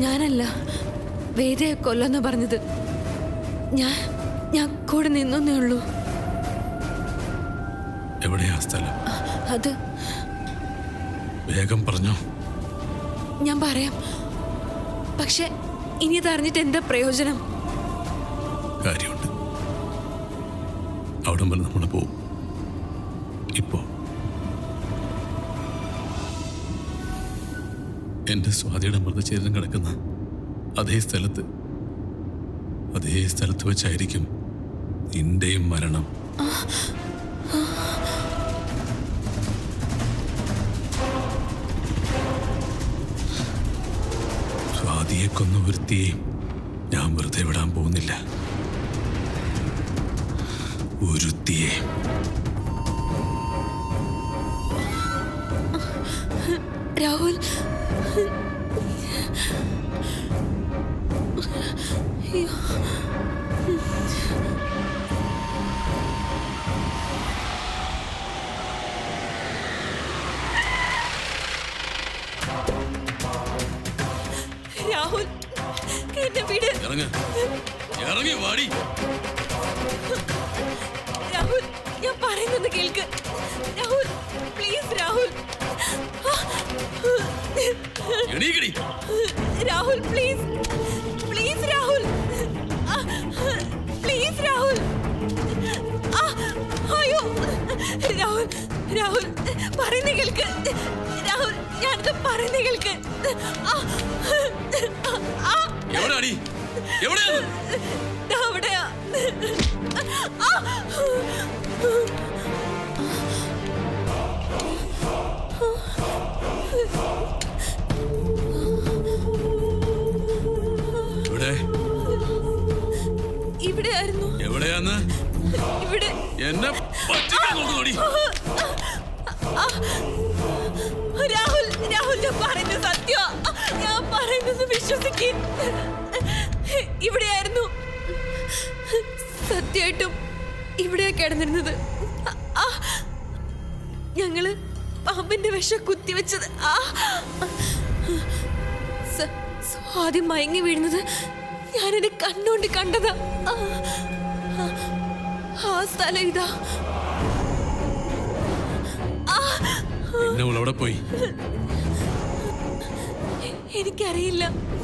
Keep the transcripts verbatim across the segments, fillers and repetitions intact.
ഞാനല്ല വേദയെ കൊല്ലെന്ന് പറഞ്ഞത്. ഞാൻ ഞാൻ കൂടെ നിന്നേ ഉള്ളൂ. എവിടെയാ സ്ഥലം? അത് വേഗം പറഞ്ഞോ. ഞാൻ പറയാം, പക്ഷെ ഇനി ഇതറിഞ്ഞിട്ട് എന്താ പ്രയോജനം? കാര്യമുണ്ട്. അവിടെ വരെ നമ്മൾ പോവും. ഇപ്പോ എന്റെ സ്വാതിയുടെ മൃതശരീരം കിടക്കുന്ന അതേ സ്ഥലത്ത് അതേ സ്ഥലത്ത് വെച്ചായിരിക്കും നിന്റെയും മരണം. സ്വാതിയെ കൊന്ന ഒരുത്തിയെയും ഞാൻ വെറുതെ വിടാൻ പോകുന്നില്ല. ഒരുത്തിയെ. രാഹുൽ, രാഹുൽ എന്നെ വിട്. ഇറങ്ങി വാടി. രാഹുൽ, ഞാൻ പറയുന്നത് കേൾക്ക്. Rahul please. Rahul Rahul please please. Rahul please. Rahul അയ്യോ രാഹുൽ രാഹുൽ പറയുന്ന കേൾക്ക്. രാഹുൽ ഞാനത് പറയുന്ന കേൾക്ക്. അവിടെയാ. ഇവിടെയായിരുന്നു. എവിടെയാന്ന്? ഇവിടെ. എന്നെ പറ്റിക്കാൻ നോക്കുന്നോടി. രാഹുൽ രാഹുൽ ഞാൻ പറയുന്നത് സത്യ. ഞാൻ പറയുന്നത് വിശ്വസിക്ക്. ഇവിടെയായിരുന്നു. സത്യമായിട്ടും ഇവിടെയാ കിടന്നിരുന്നത്. ഞങ്ങള് പാമ്പിന്റെ വിഷം കുത്തിവെച്ചത്. ആദ്യം മയങ്ങി വീഴുന്നത് ഞാനെന്റെ കണ്ണുകൊണ്ട് കണ്ടതാ. ആ സ്ഥലം ഇതാ. അവിടെ പോയി എനിക്കറിയില്ല.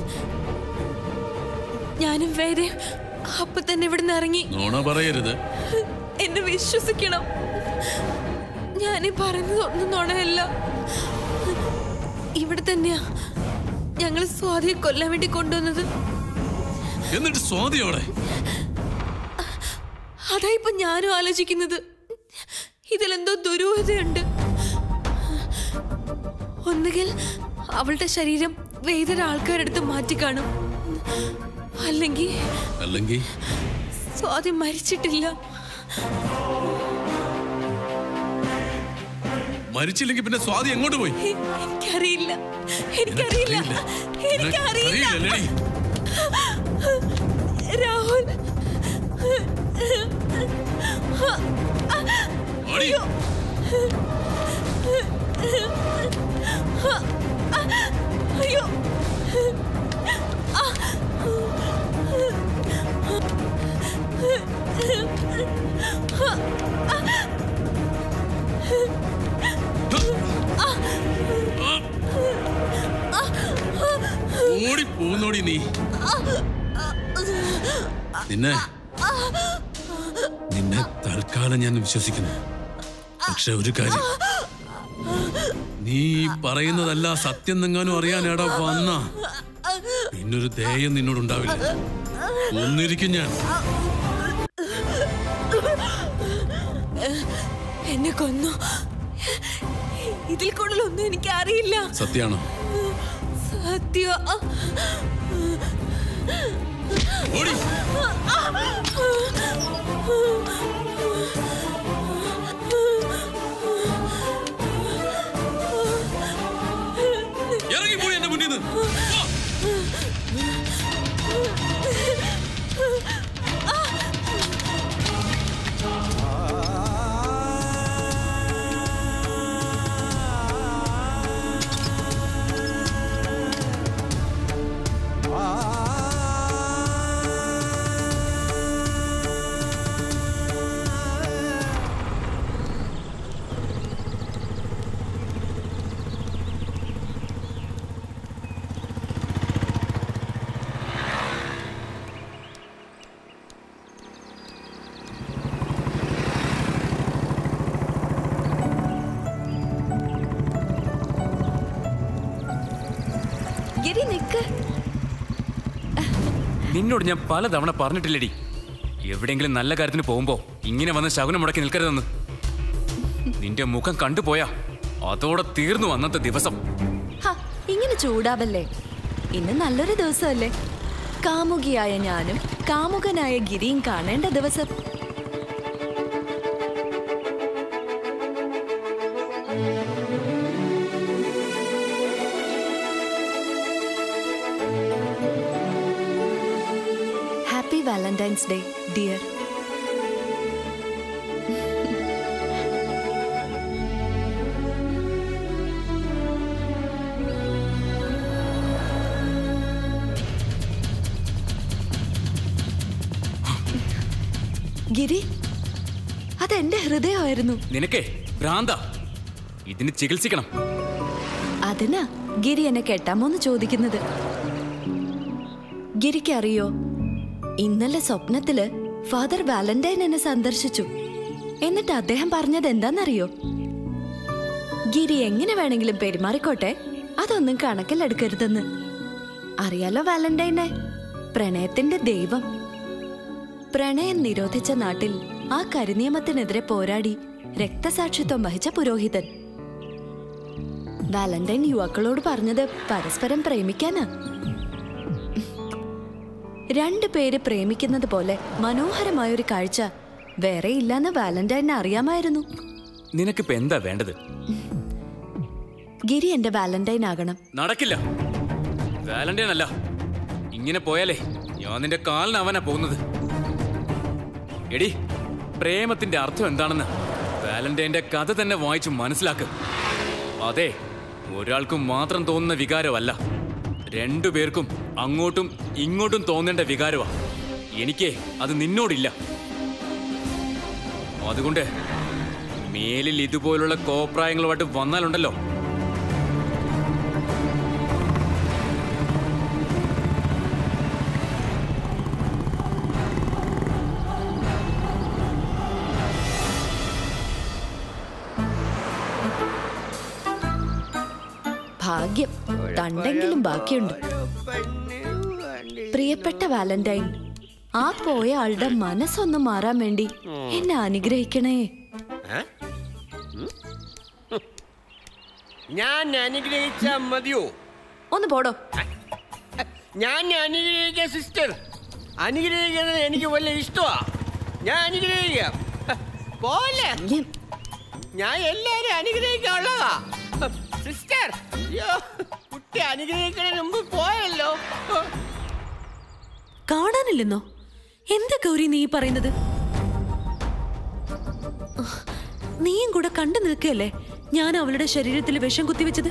ഞാനും വേദയും അപ്പൊ തന്നെ ഇവിടുന്ന് ഇറങ്ങി. നോണ പറയരുത്. എന്നെ വിശ്വസിക്കണം. ഞാനീ പറയുന്നത് ഒന്നും നോണയല്ല. ഇവിടെ തന്നെയാ ഞങ്ങൾ സ്വാതിയെ കൊല്ലാൻ വേണ്ടി കൊണ്ടുവന്നത്. എന്നിട്ട് സ്വാതിയോടെ? അതാ ഇപ്പൊ ഞാനും ആലോചിക്കുന്നത്. ഇതിലെന്തോ ദുരൂഹതയുണ്ട്. ഒന്നുകിൽ അവളുടെ ശരീരം വേദന ആൾക്കാരെടുത്ത് മാറ്റി കാണും, അല്ലെങ്കിൽ അല്ലെങ്കിൽ സ്വാതി മരിച്ചിട്ടില്ല. മരിച്ചില്ലെങ്കിൽ പിന്നെ സ്വാതി എങ്ങോട്ട് പോയി? എനിക്കറിയില്ല. എനിക്കറിയില്ല. എനിക്കറിയില്ല. രാഹുൽ അയ്യോ. അയ്യോ. ഓടി പോന്നോടി നീ. നിന്നെ നിന്നെ തൽക്കാലം ഞാൻ വിശ്വസിക്കുന്നു. പക്ഷെ ഒരു കാര്യം, നീ പറയുന്നതല്ല സത്യം എന്നെങ്ങാനും അറിയാനേടാ വന്ന പിന്നൊരു ദയം നിന്നോടുണ്ടാവില്ല. ഒന്നിരിക്കും ഞാൻ. എന്നെ കൊന്നു. ഇതിൽ കൂടുതലൊന്നും എനിക്ക് അറിയില്ല. സത്യാണോ? സത്യ. ഓടി. ഇറങ്ങിപ്പോയി എന്റെ മുന്നിൽ നിന്ന്. ഗിരി നിക്ക്. നിന്നോട് ഞാൻ പലതവണ പറഞ്ഞിട്ടില്ലടി, എവിടെയെങ്കിലും നല്ല കാര്യത്തിന് പോകുമ്പോ ഇങ്ങനെ വന്ന് ശകുനം മുടക്കി നിൽക്കരുതെന്ന്. നിന്റെ മുഖം കണ്ടുപോയാ അതോടെ തീർന്നു അന്നത്തെ ദിവസം. ഇങ്ങനെ ചൂടാവല്ലേ, ഇന്ന് നല്ലൊരു ദിവസമല്ലേ. കാമുകിയായ ഞാനും കാമുകനായ ഗിരിയും കാണേണ്ട ദിവസം. Happy Valentine's day dear. Giri, അതെന്റെ ഹൃദയമായിരുന്നു. നിനക്കേ ഭ്രാന്ത, ഇതിന് ചികിത്സിക്കണം. അതിനാ ഗിരി എന്നെ കെട്ടാമോന്ന് ചോദിക്കുന്നത്. ഗിരിക്കറിയോ, ഇന്നലെ സ്വപ്നത്തില് ഫാദർ വാലന്റൈൻ എന്നെ സന്ദർശിച്ചു. എന്നിട്ട് അദ്ദേഹം പറഞ്ഞത് എന്താന്നറിയോ? ഗിരി എങ്ങനെ വേണമെങ്കിലും പെരുമാറിക്കോട്ടെ, അതൊന്നും കണക്കിലെടുക്കരുതെന്ന്. അറിയാലോ വാലന്റൈനെ, പ്രണയത്തിന്റെ ദൈവം. പ്രണയം നിരോധിച്ച നാട്ടിൽ ആ കരിനിയമത്തിനെതിരെ പോരാടി രക്തസാക്ഷിത്വം വഹിച്ച പുരോഹിതൻ. വാലന്റൈൻ യുവാക്കളോട് പറഞ്ഞത് പരസ്പരം പ്രേമിക്കാനാ. രണ്ടു പേര് പ്രേമിക്കുന്നത് പോലെ മനോഹരമായൊരു കാഴ്ച വേറെ ഇല്ലാന്ന് വാലന്റൈനെ അറിയാമായിരുന്നു. നിനക്കിപ്പോ എന്താ വേണ്ടത്? ഗിരി എന്റെ വാലന്റൈൻ ആകണം. നടക്കില്ല. വാലന്റൈൻ അല്ല, ഇങ്ങനെ പോയാലേ ഞാൻ നിന്റെ കാലിനാവാനാ പോകുന്നത്. എടി, പ്രേമത്തിന്റെ അർത്ഥം എന്താണെന്ന് വാലന്റൈന്റെ കഥ തന്നെ വായിച്ചു മനസ്സിലാക്ക്. അതെ, ഒരാൾക്കും മാത്രം തോന്നുന്ന വികാരമല്ല, രണ്ടുപേർക്കും അങ്ങോട്ടും ഇങ്ങോട്ടും തോന്നേണ്ട വികാരമാ. എനിക്ക് അത് നിന്നോടില്ല. അതുകൊണ്ട് മേലിൽ ഇതുപോലുള്ള കോപ്രായങ്ങളുമായിട്ട് വന്നാലുണ്ടല്ലോ, ഭാഗ്യം, തണ്ടെങ്കിലും ബാക്കിയുണ്ട്. പ്രിയപ്പെട്ട വാലന്റൈൻ, ആ പോയ ആളുടെ മനസ്സൊന്ന് മാറാൻ വേണ്ടി എന്നെ അനുഗ്രഹിക്കണേ. ഞാൻ അനുഗ്രഹിച്ച മതിയോ? ഒന്ന് പോടോ. ഞാൻ അനുഗ്രഹിക്കാം സിസ്റ്റർ. അനുഗ്രഹിക്കുന്നത് എനിക്ക് വലിയ ഇഷ്ടമാ. ഞാൻ അനുഗ്രഹിക്കാം. പോലെ ഞാൻ എല്ലാരും അനുഗ്രഹിക്കാനുള്ളതാ സിസ്റ്റർ. അയ്യോ, കുട്ടി അനുഗ്രഹിക്കുന്നതിന് മുമ്പ് പോയല്ലോ. കാണാനില്ലെന്നോ? എന്താ ഗൗരി നീ പറയുന്നത്? നീയും കൂടെ കണ്ടു നിൽക്കല്ലേ ഞാൻ അവളുടെ ശരീരത്തിൽ വിഷം കുത്തിവെച്ചത്?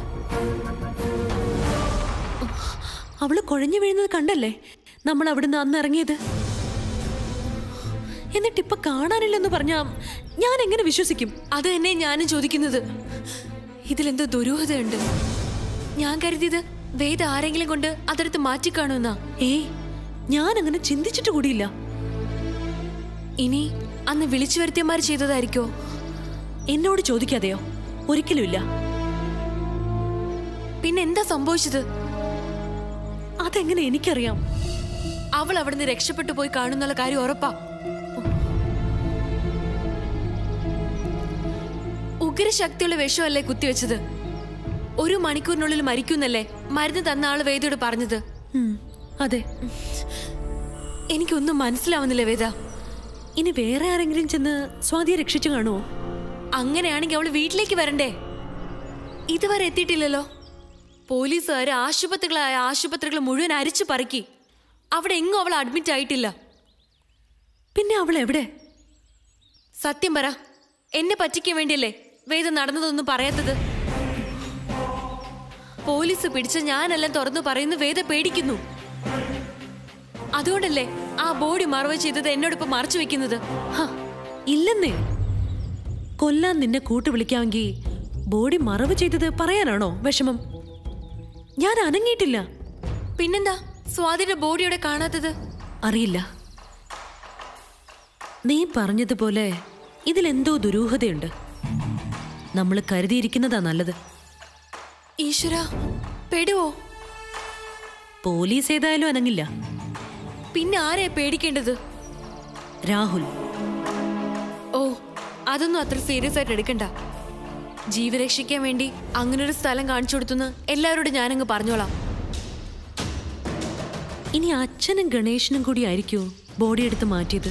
അവള് കുഴഞ്ഞു വീഴുന്നത് കണ്ടല്ലേ നമ്മൾ അവിടുന്ന് അന്ന് ഇറങ്ങിയത്? എന്നിട്ടിപ്പൊ കാണാനില്ലെന്ന് പറഞ്ഞാ ഞാൻ എങ്ങനെ വിശ്വസിക്കും? അത് തന്നെ ഞാനും ചോദിക്കുന്നത്. ഇതിലെന്തോ ദുരൂഹതയുണ്ട്. ഞാൻ കരുതിയത് വേദ ആരെങ്കിലും കൊണ്ട് അതെടുത്ത് മാറ്റിക്കാണുന്നാ. ഏയ്, ഞാൻ അങ്ങനെ ചിന്തിച്ചിട്ട് കൂടിയില്ല. ഇനി അന്ന് വിളിച്ചു വരുത്തിയമാർ ചെയ്തതായിരിക്കോ? എന്നോട് ചോദിക്കാതെയോ? ഒരിക്കലുമില്ല. പിന്നെന്താ സംഭവിച്ചത്? അതെങ്ങനെ എനിക്കറിയാം? അവൾ അവിടുന്ന് രക്ഷപ്പെട്ടു പോയി കാണുന്നുള്ള കാര്യം ഉറപ്പാ. ഉഗ്രശക്തിയുള്ള വിഷമല്ലേ കുത്തിവെച്ചത്? ഒരു മണിക്കൂറിനുള്ളിൽ മരിക്കുന്നല്ലേ മരുന്ന് തന്ന ആള് വേദയോട് പറഞ്ഞത്? അതെ. എനിക്കൊന്നും മനസ്സിലാവുന്നില്ല വേദ. ഇനി വേറെ ആരെങ്കിലും ചെന്ന് സ്വാതിയെ രക്ഷിച്ചു കാണുമോ? അങ്ങനെയാണെങ്കിൽ അവള് വീട്ടിലേക്ക് വരണ്ടേ? ഇതുവരെ എത്തിയിട്ടില്ലല്ലോ. പോലീസുകാര് ആശുപത്രികളായ ആശുപത്രികൾ മുഴുവൻ അരിച്ചു പറക്കി. അവിടെ എങ്ങും അവൾ അഡ്മിറ്റ് ആയിട്ടില്ല. പിന്നെ അവൾ എവിടെ? സത്യം പറ, എന്നെ പറ്റിക്കാൻ വേണ്ടിയല്ലേ വേദ നടന്നതൊന്നും പറയാത്തത്? പോലീസ് പിടിച്ച ഞാനെല്ലാം തുറന്നു പറയുന്നു വേദ പേടിക്കുന്നു. അതുകൊണ്ടല്ലേ ആ ബോഡി മറവ് ചെയ്തത് എന്നോടിപ്പോ മറച്ചു വെക്കുന്നത്? ഇല്ലെന്നേ. കൊല്ലാൻ നിന്നെ കൂട്ടു വിളിക്കാമെങ്കിൽ ബോഡി മറവ് ചെയ്തത് പറയാനാണോ വിഷമം? ഞാൻ അനങ്ങിയിട്ടില്ല. പിന്നെന്താ സ്വാതിയുടെ ബോഡിയോടെ കാണാത്തത്? അറിയില്ല. നീ പറഞ്ഞതുപോലെ ഇതിലെന്തോ ദുരൂഹതയുണ്ട്. നമ്മൾ കരുതിയിരിക്കുന്നതാ നല്ലത്. ഈശ്വര, പെടുവോ? പോലീസ് ഏതായാലും അനങ്ങില്ല. പിന്നെ ആരെയാ പേടിക്കേണ്ടത്? രാഹുൽ. ഓ, അതൊന്നും അത്ര സീരിയസ് ആയിട്ട് എടുക്കണ്ട. ജീവരക്ഷിക്കാൻ വേണ്ടി അങ്ങനൊരു സ്ഥലം കാണിച്ചു കൊടുത്തുന്ന് എല്ലാവരോടും ഞാനങ്ങ് പറഞ്ഞോളാം. ഇനി അച്ഛനും ഗണേശനും കൂടി ആയിരിക്കുമോ ബോഡി എടുത്ത് മാറ്റിയത്?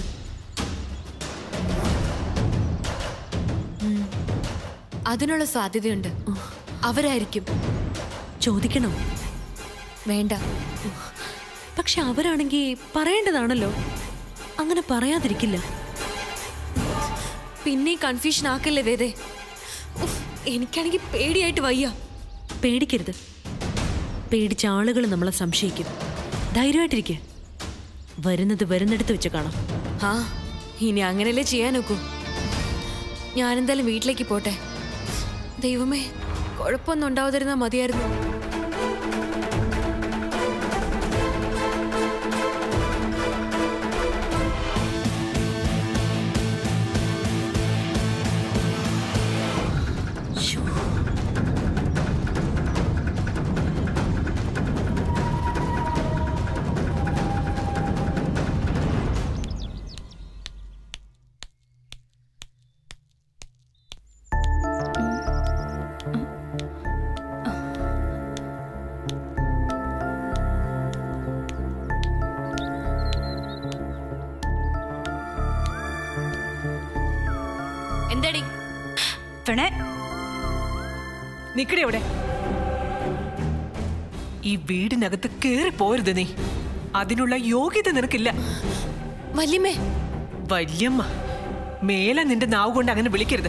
അതിനുള്ള സാധ്യതയുണ്ട്. അവരായിരിക്കും. ചോദിക്കണോ? വേണ്ട. പക്ഷെ അവരാണെങ്കിൽ പറയേണ്ടതാണല്ലോ. അങ്ങനെ പറയാതിരിക്കില്ല. പിന്നെ കൺഫ്യൂഷൻ ആക്കല്ലേ വേദേ. എനിക്കാണെങ്കിൽ പേടിയായിട്ട് വയ്യ. പേടിക്കരുത്. പേടിച്ച ആളുകൾ നമ്മളെ സംശയിക്കും. ധൈര്യമായിട്ടിരിക്കുക. വരുന്നത് വരുന്നിടത്ത് വെച്ച് കാണാം. ആ, ഇനി അങ്ങനെയല്ലേ ചെയ്യാൻ നോക്കൂ. ഞാനെന്തായാലും വീട്ടിലേക്ക് പോട്ടെ. ദൈവമേ, കുഴപ്പമൊന്നും ഉണ്ടാവാതിരുന്നാ മതിയായിരുന്നു. നിക്കടെ അവിടെ. ഈ വീടിനകത്ത് കേറി പോരുത് നീ. അതിനുള്ള യോഗ്യത നിനക്കില്ല. വല്യമ്മേ. വല്യമ്മ മേലെ നിന്റെ നാവ് കൊണ്ട് അങ്ങനെ വിളിക്കരുത്.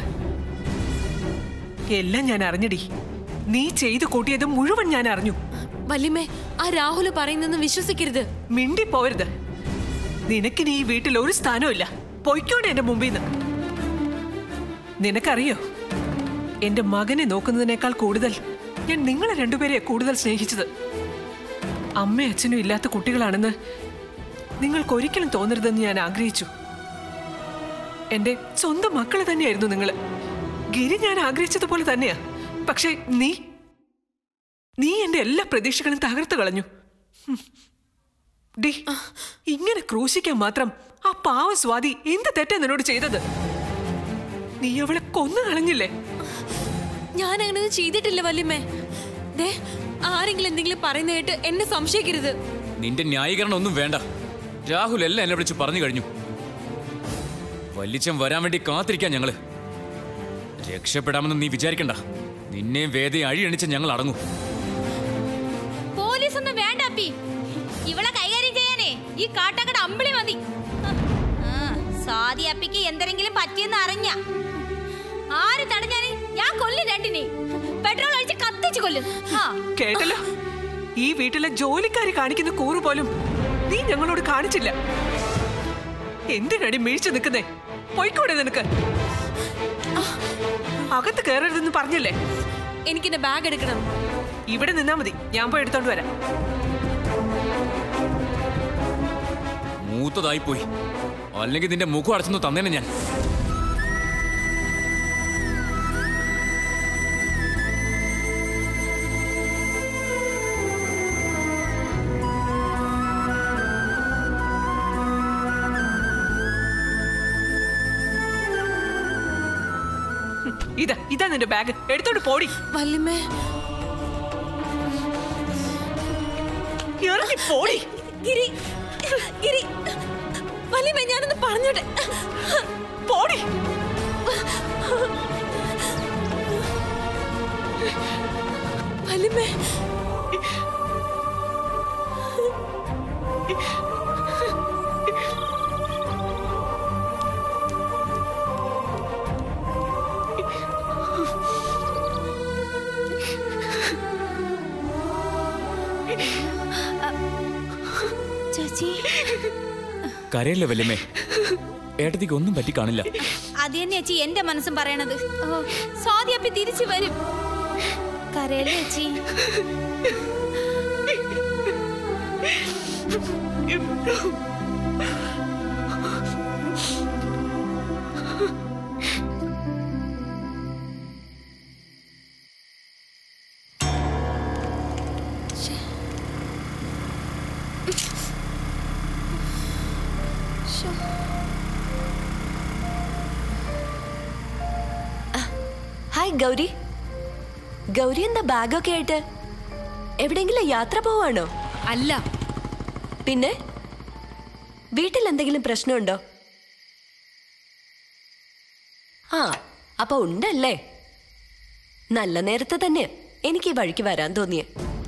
എല്ലാം ഞാൻ അറിഞ്ഞടി. നീ ചെയ്തു കൂട്ടിയത് മുഴുവൻ ഞാൻ അറിഞ്ഞു. വല്യമ്മേ, ആ രാഹുൽ പറയുന്നൊന്നും വിശ്വസിക്കരുത്. മിണ്ടി പോരുത്. നിനക്കിനി ഈ വീട്ടിൽ ഒരു സ്ഥാനമില്ല. പൊയ്ക്കോടെ എന്റെ മുമ്പിൽ നിന്ന്. നിനക്കറിയോ, എന്റെ മകനെ നോക്കുന്നതിനേക്കാൾ കൂടുതൽ ഞാൻ നിങ്ങളെ രണ്ടുപേരെ കൂടുതൽ സ്നേഹിച്ചത്. അമ്മയും അച്ഛനും ഇല്ലാത്ത കുട്ടികളാണെന്ന് നിങ്ങൾക്ക് ഒരിക്കലും തോന്നരുതെന്ന് ഞാൻ ആഗ്രഹിച്ചു. എന്റെ സ്വന്തം മക്കളെ തന്നെയായിരുന്നു നിങ്ങള്. ഗിരി ഞാൻ ആഗ്രഹിച്ചതുപോലെ തന്നെയാ. പക്ഷെ നീ നീ എന്റെ എല്ലാ പ്രതീക്ഷകളും തകർത്തു കളഞ്ഞു. ഡി, ഇങ്ങനെ ക്രൂശിക്കാൻ മാത്രം ആ പാവ സ്വാതി എന്ത് തെറ്റാ നിന്നോട് ചെയ്തത്? നീ അവളെ കൊന്നു കളഞ്ഞില്ലേ? ഞാൻ അങ്ങനെ ചെയ്തിട്ടില്ല വല്യമ്മേ. ദേ, ആരെങ്കിലും എന്തെങ്കിലും പറയുന്ന കേട്ട് എന്നെ സംശയിക്കരുത്. നിന്റെ ന്യായീകരണം ഒന്നും വേണ്ട. രാഹുൽ എല്ലാം എന്നെ വിളിച്ച് പറഞ്ഞു കഴിഞ്ഞു. വല്യച്ഛൻ വരാൻ വേണ്ടി കാത്തിരിക്കാൻ ഞങ്ങള്. രക്ഷപ്പെടാമെന്ന് നീ വിചാരിക്കണ്ട. നിന്നെയും വേദയും അഴിയണിച്ച് ഞങ്ങൾ അടങ്ങും. പോലീസ് ഒന്നും വേണ്ട അപ്പി. ഇവളെ കൈകാര്യം ചെയ്യാനേ ഈ കാട്ടാക്കട അമ്പിളി മതി. സ്വാതി അപ്പിക്ക് എന്തെങ്കിലും പറ്റിയെന്ന് അറിഞ്ഞ ആര് തടഞ്ഞാല് ഞാൻ കൊല്ലും രണ്ടിനെ. പെട്രോൾ ഒഴിച്ച് കത്തിച്ചു കൊല്ലും. കേട്ടല്ലോ, ഈ വീട്ടിലെ ജോലിക്കാര് കാണിക്കുന്ന കൂറ് പോലും നീ ഞങ്ങളോട് കാണിച്ചില്ല. എന്തിനടി വീഴ്ച നിൽക്കുന്നേ? പോയിക്കൂടെ നിനക്ക്? അകത്ത് കയറരുതെന്ന് പറഞ്ഞില്ലേ? എനിക്കെന്റെ ബാഗ് എടുക്കണം. ഇവിടെ നിന്നാ മതി, ഞാൻ പോയി എടുത്തോണ്ട് വരാം. മൂത്തതായി പോയി. അല്ലെങ്കിൽ നിന്റെ മുഖം അടച്ചൊന്ന് തന്നേനെ ഞാൻ. ഇതാ ഇതാ നിന്റെ ബാഗ്, എടുത്തോണ്ട് പോടി. വല്യമ്മേ, ഇറങ്ങി പോടി. ഗിരി, ഗിരി, വല്യമ്മേ, ഞാനൊന്ന് പറഞ്ഞോട്ടെ. പോടി. വല്യമ്മേ, കരയല്ലേ വല്യമ്മേ? ഏട്ടത്തിക്ക് ഒന്നും പറ്റി കാണില്ല. അത് തന്നെ ചേച്ചി എന്റെ മനസ്സും പറയണത്. സ്വാതി അപ്പി തിരിച്ചു വരും. കരയല്ലേ ചേച്ചി? ഹായ് ഗൗരി. ഗൗരി എന്താ ബാഗൊക്കെ ആയിട്ട് എവിടെയെങ്കിലും യാത്ര പോവാണോ? അല്ല. പിന്നെ വീട്ടിൽ എന്തെങ്കിലും പ്രശ്നമുണ്ടോ? ആ, അപ്പൊ ഉണ്ടല്ലേ. നല്ല നേരത്തെ തന്നെ എനിക്ക് ഈ വഴിക്ക് വരാൻ തോന്നിയേ.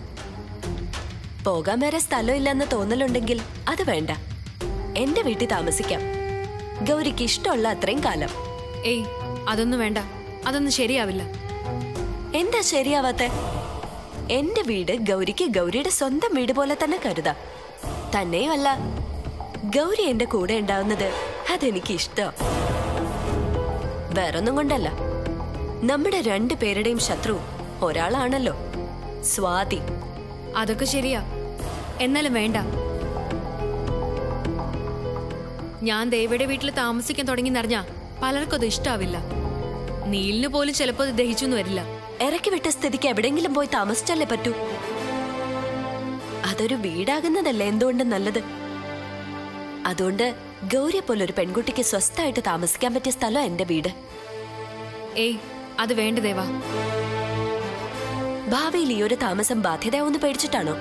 പോകാൻ വേറെ സ്ഥലമില്ലെന്ന് തോന്നലുണ്ടെങ്കിൽ അത് വേണ്ട. എന്റെ വീട്ടിൽ താമസിക്കാം, ഗൗരിക്ക് ഇഷ്ടമുള്ള അത്രയും കാലം. ഏയ്, അതൊന്നും വേണ്ട. അതൊന്നും ശരിയാവില്ല. എന്താ ശരിയാവാത്തെ? എന്റെ വീട് ഗൗരിക്ക് ഗൗരിയുടെ സ്വന്തം വീട് പോലെ തന്നെ കരുതാം. തന്നെയുമല്ല, ഗൗരി എന്റെ കൂടെ ഉണ്ടാവുന്നത് അതെനിക്ക് ഇഷ്ടം. വേറൊന്നും കൊണ്ടല്ല, നമ്മുടെ രണ്ടു പേരുടെയും ശത്രു ഒരാളാണല്ലോ, സ്വാതി. അതൊക്കെ ശരിയാ, എന്നാലും വേണ്ട. ഞാൻ ദേവിയുടെ വീട്ടിൽ താമസിക്കാൻ തുടങ്ങിയെന്നറിഞ്ഞാ പലർക്കും അത് ഇഷ്ടാവില്ല. നീലിന് പോലും ചിലപ്പോ അത് ദഹിച്ചൊന്നും വരില്ല. ഇറക്കി വിട്ട സ്ഥിതിക്ക് എവിടെയെങ്കിലും പോയി താമസിച്ചല്ലേ പറ്റൂ. അതൊരു വീടാകുന്നതല്ലേ എന്തുകൊണ്ടും നല്ലത്. അതുകൊണ്ട് ഗൗരിയെ പോലെ ഒരു പെൺകുട്ടിക്ക് സ്വസ്ഥമായിട്ട് താമസിക്കാൻ പറ്റിയ സ്ഥലം എന്റെ വീട്. ഏയ്, അത് വേണ്ട ദേവാ. ഭാവിയിൽ ഈ ഒരു താമസം ബാധ്യതയാവുന്ന പേടിച്ചിട്ടാണോ?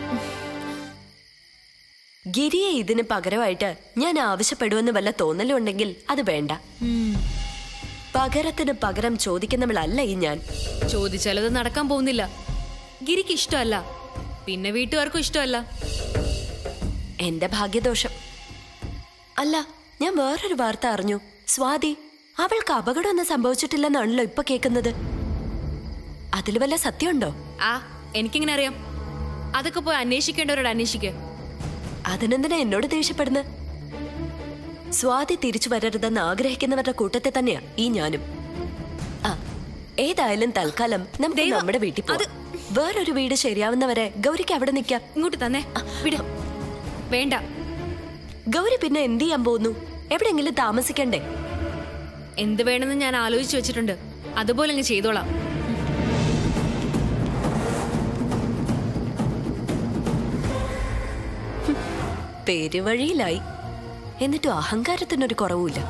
ഗിരിയെ ഇതിന് പകരമായിട്ട് ഞാൻ ആവശ്യപ്പെടുമെന്ന് വല്ല തോന്നലും ഉണ്ടെങ്കിൽ അത് വേണ്ട. പകരത്തിന് പകരം ചോദിക്കുന്നവളല്ല ഈ ഞാൻ. ചോദിച്ചാലത് നടക്കാൻ പോകുന്നില്ല. ഗിരിക്ക് ഇഷ്ടമല്ല, പിന്നെ വീട്ടുകാർക്കും ഇഷ്ടമല്ല. എന്റെ ഭാഗ്യദോഷം. അല്ല, ഞാൻ വേറൊരു വാർത്ത അറിഞ്ഞു. സ്വാതി, അവൾക്ക് അപകടമൊന്നും സംഭവിച്ചിട്ടില്ലെന്നാണല്ലോ ഇപ്പൊ കേൾക്കുന്നത്. അതിൽ വല്ല സത്യമുണ്ടോ? ആ, എനിക്കിങ്ങനെ അറിയാം. അതൊക്കെ പോയി അന്വേഷിക്കേണ്ടവരോട് അന്വേഷിക്കുക. അതിനെന്തിനാ എന്നോട് ദേഷ്യപ്പെടുന്നത്? സ്വാതി തിരിച്ചു വരരുതെന്ന് ആഗ്രഹിക്കുന്നവരുടെ കൂട്ടത്തിൽ തന്നെയാ ഈ ഞാനും. ആ, ഏതായാലും തൽക്കാലം നമുക്ക് നമ്മുടെ വീട്ടിൽ പോകാം. വേറൊരു വീട് ശരിയാവുന്നവരെ ഗൗരിക്ക് അവിടെ നിൽക്കാം. ഇങ്ങോട്ട് തന്നെ വിട. വേണ്ട. ഗൗരി പിന്നെ എന്ത് ചെയ്യാൻ പോകുന്നു? എവിടെയെങ്കിലും താമസിക്കണ്ടേ? എന്ത് വേണമെന്ന് ഞാൻ ആലോചിച്ചു വെച്ചിട്ടുണ്ട്. അതുപോലെ അങ്ങ് ചെയ്തോളാം. പേരുവഴിയിലായി, എന്നിട്ടും അഹങ്കാരത്തിനൊരു കുറവുമില്ല.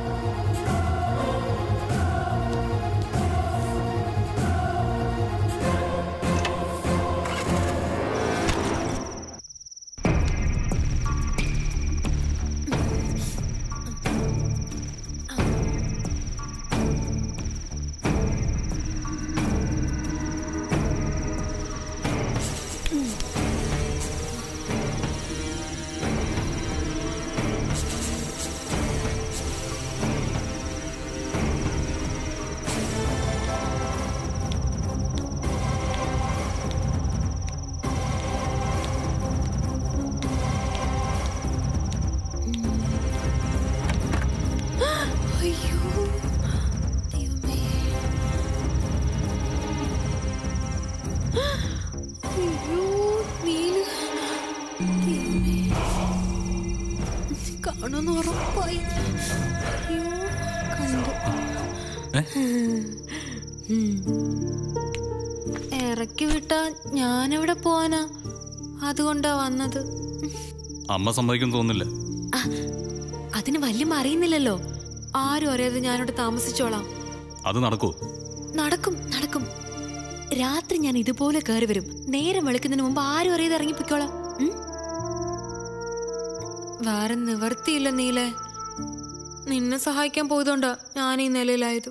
ഇറക്കി വിട്ടാ ഞാനെവിടെ പോവാനാ? അതുകൊണ്ടാ വന്നത്. അമ്മ സമ്മതിക്കും തോന്നില്ല. അതിന് വല്യം അറിയുന്നില്ലല്ലോ. ആരും അറിയാതെ ഞാനിവിടെ താമസിച്ചോളാം. അത് നടക്കൂ? നടക്കും, നടക്കും. രാത്രി ഞാൻ ഇതുപോലെ കയറി വരും. നേരം വെളുക്കുന്നതിന് മുമ്പ് ആരും അറിയാതെ ഇറങ്ങിപ്പോയിക്കോളാം. വേറെ നിവർത്തിയില്ല നീലേ. നിന്നെ സഹായിക്കാൻ പോയതുകൊണ്ടാ ഞാൻ ഈ നിലയിലായത്.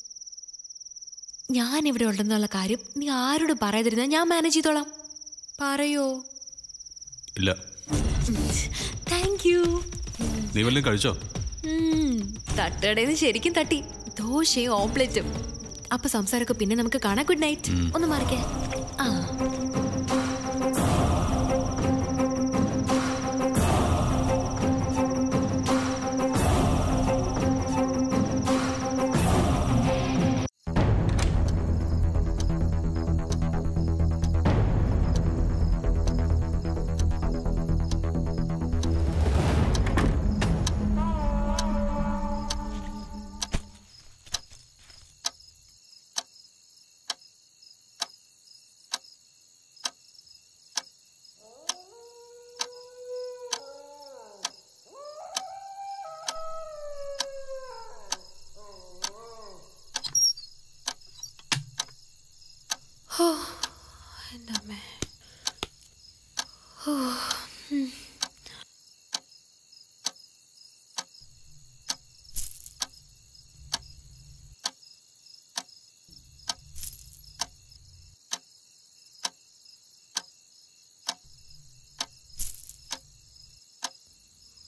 ഞാൻ ഇവിടെ ഉണ്ടെന്നുള്ള കാര്യം നീ ആരോടും പറയാതിരുന്നാ ഞാൻ മാനേജ് ചെയ്തോളാം. പറയോ? ഇല്ല. Thank you. നീ വല്ലതും കഴിച്ചോ? തട്ടടേന്ന് ശരിക്കും തട്ടി. ദോശയും ഓംപ്ലേറ്റും. അപ്പൊ സംസാരമൊക്കെ പിന്നെ നമുക്ക് കാണാം. Good night. ഒന്ന് മാറിക്കേ. ആ, എൻ്റെ അമ്മേ.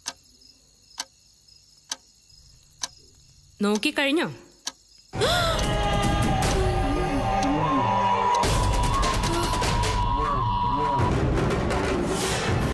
നോക്കിക്കഴിഞ്ഞോ?